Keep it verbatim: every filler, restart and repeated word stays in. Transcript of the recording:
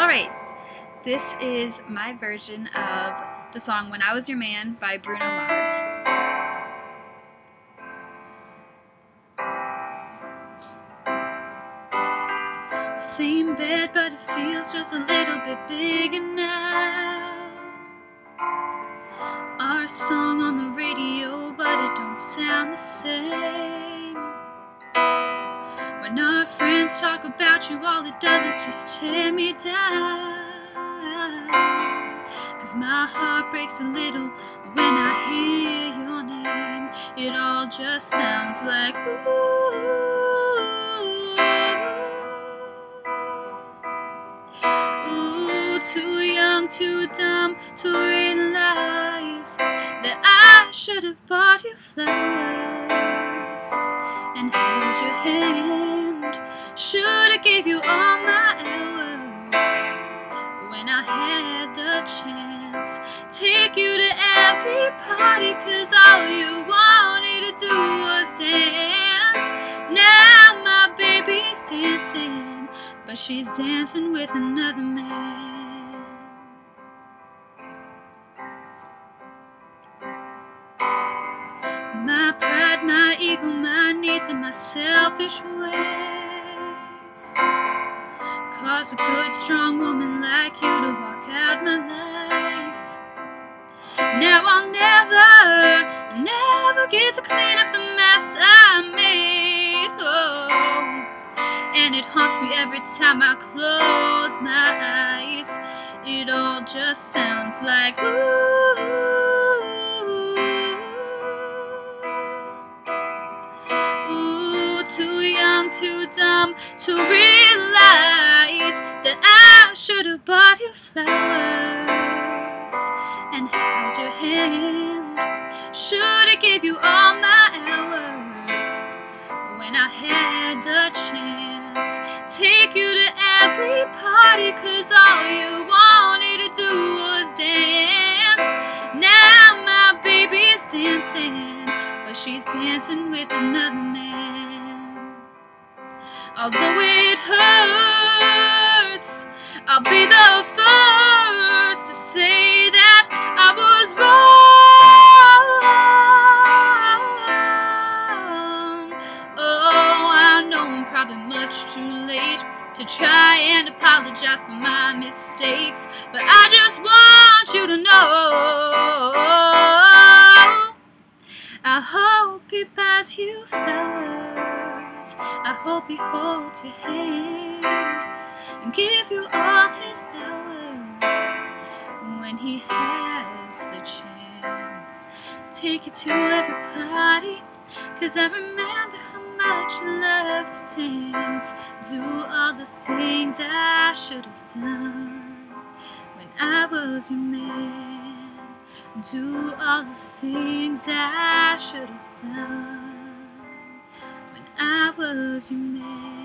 Alright, this is my version of the song When I Was Your Man by Bruno Mars. Same bed, but it feels just a little bit bigger now. Our song on the radio, but it don't sound the same. When our friends talk about you, all it does is just tear me down. Cause my heart breaks a little when I hear your name. It all just sounds like ooh. Ooh, too young, too dumb to realize that I should have bought you flowers and held your hand. Should have gave you all my hours when I had the chance. Take you to every party, cause all you wanted to do was dance. Now my baby's dancing, but she's dancing with another man. My pride, my ego, my needs, and my selfish ways caused a good, strong woman like you to walk out my life. Now I'll never, never get to clean up the mess I made. Oh, and it haunts me every time I close my eyes. It all just sounds like ooh. Too young, too dumb to realize that I should have bought you flowers and held your hand. Should have gave you all my hours when I had the chance. Take you to every party, cause all you wanted to do was dance. Now my baby's dancing, but she's dancing with another man. Although it hurts, I'll be the first to say that I was wrong. Oh, I know I'm probably much too late to try and apologize for my mistakes, but I just want you to know I hope he buys you flowers. I hope he holds your hand and give you all his hours when he has the chance. Take you to every party, cause I remember how much you loved to dance. Do all the things I should have done when I was your man. Do all the things I should have done when I was your man.